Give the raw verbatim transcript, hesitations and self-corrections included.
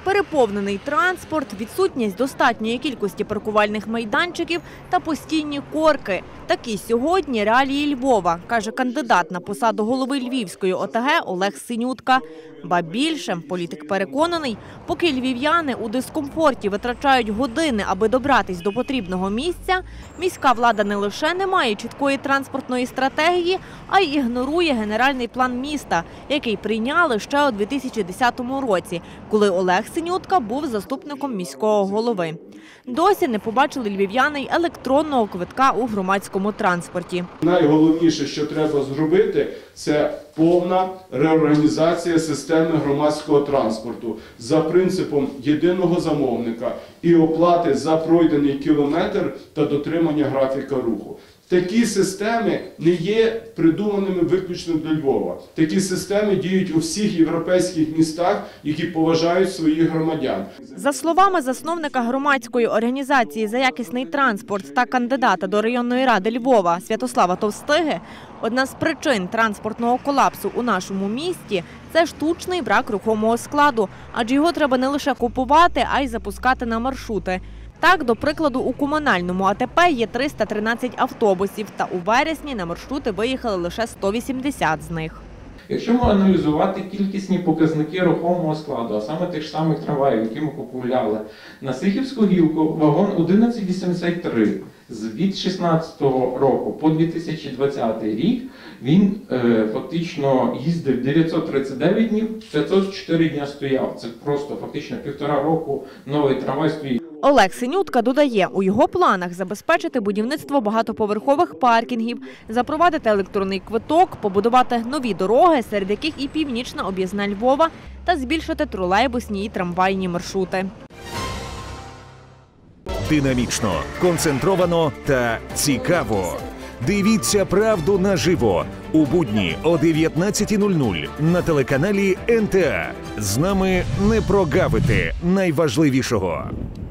Переповнений транспорт, відсутність достатньої кількості паркувальних майданчиків та постійні корки. Такі сьогодні реалії Львова, каже кандидат на посаду голови Львівської ОТГ Олег Синютка. Ба більше, політик переконаний, поки львів'яни у дискомфорті витрачають години, аби добратись до потрібного місця, міська влада не лише не має чіткої транспортної стратегії, а й ігнорує генеральний план міста, який прийняли ще у дві тисячі десятому році, коли Олег Синютка був заступником міського голови. Досі не побачили львів'яни й електронного квитка у громадському транспорті. Найголовніше, що треба зробити, це повна реорганізація системи громадського транспорту за принципом єдиного замовника і оплати за пройдений кілометр та дотримання графіка руху. Такі системи не є придуманими виключно для Львова. Такі системи діють у всіх європейських містах, які поважають своїх громадян. За словами засновника громадської організації «За якісний транспорт» та кандидата до районної ради Львова Святослава Товстиги, одна з причин транспортного колапсу у нашому місті – це штучний брак рухомого складу, адже його треба не лише купувати, а й запускати на маршрути. Так, до прикладу, у комунальному АТП є триста тринадцять автобусів, та у вересні на маршрути виїхали лише сто вісімдесят з них. Якщо ми аналізувати кількісні показники рухомого складу, а саме тих самих трамваїв, які ми купували, на Сихівську гілку вагон одинадцять вісімдесят три від шістнадцятого року по дві тисячі двадцятий рік він е, фактично їздив дев'ятсот тридцять дев'ять днів, п'ятсот чотири дня стояв. Це просто фактично півтора року новий трамвай стоїть. Олег Синютка додає, у його планах забезпечити будівництво багатоповерхових паркінгів, запровадити електронний квиток, побудувати нові дороги, серед яких і північна об'їзна Львова, та збільшити тролейбусні і трамвайні маршрути. Динамічно, концентровано та цікаво. Дивіться правду наживо у будні о дев'ятнадцятій нуль нуль на телеканалі ен те а. З нами не прогавити найважливішого.